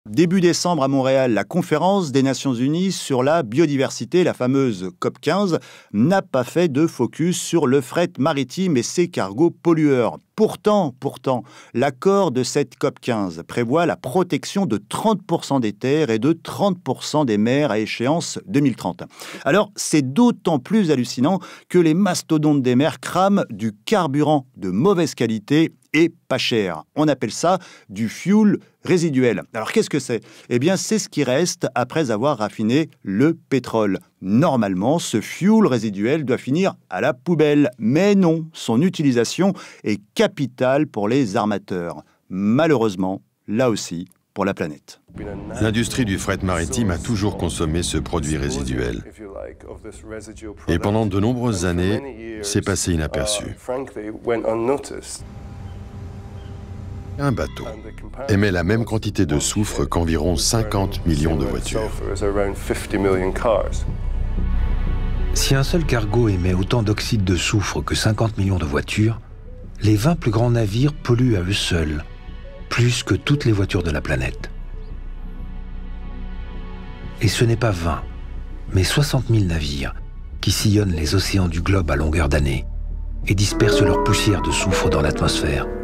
Début décembre à Montréal, la conférence des Nations Unies sur la biodiversité, la fameuse COP15, n'a pas fait de focus sur le fret maritime et ses cargos pollueurs. Pourtant, l'accord de cette COP15 prévoit la protection de 30% des terres et de 30% des mers à échéance 2030. Alors, c'est d'autant plus hallucinant que les mastodontes des mers crament du carburant de mauvaise qualité et pas cher. On appelle ça du fuel résiduel. Alors qu'est-ce que c'est? Eh bien, c'est ce qui reste après avoir raffiné le pétrole. Normalement, ce fuel résiduel doit finir à la poubelle. Mais non, son utilisation est capitale pour les armateurs. Malheureusement, là aussi, pour la planète. L'industrie du fret maritime a toujours consommé ce produit résiduel. Et pendant de nombreuses années, c'est passé inaperçu. Un bateau émet la même quantité de soufre qu'environ 50 millions de voitures. Si un seul cargo émet autant d'oxyde de soufre que 50 millions de voitures, les 20 plus grands navires polluent à eux seuls, plus que toutes les voitures de la planète. Et ce n'est pas 20, mais 60 000 navires qui sillonnent les océans du globe à longueur d'année et dispersent leur poussière de soufre dans l'atmosphère.